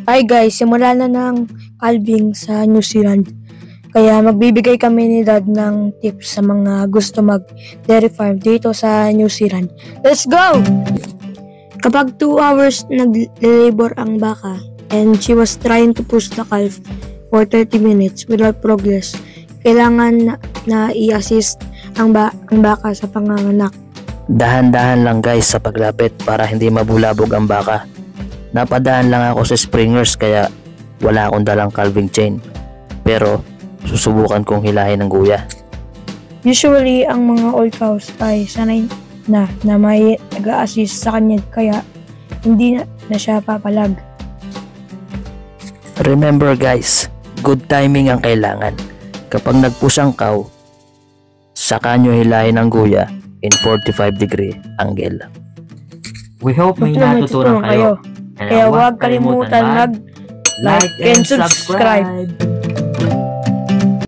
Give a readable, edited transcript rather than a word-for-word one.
Hi guys, simula na ng calving sa New Zealand. Kaya magbibigay kami ni Dad ng tips sa mga gusto mag-dairy farm dito sa New Zealand. Let's go! Kapag 2 hours nag-labor ang baka and she was trying to push the calf for 30 minutes without progress, kailangan na i-assist ang baka sa panganganak. Dahan-dahan lang guys sa paglapit para hindi mabulabog ang baka. Napadaan lang ako sa Springers kaya wala akong dalang calving chain. Pero susubukan kong hilahin ng guya. Usually, ang mga old cows ay sanay na may nag-a-assist sa kanya kaya hindi na siya papalag. Remember guys, good timing ang kailangan. Kapag nag-push ang cow, saka nyo hilahin ng guya in 45 degree angle. We hope may natutunan kayo. Kaya huwag kalimutan mag-like and subscribe.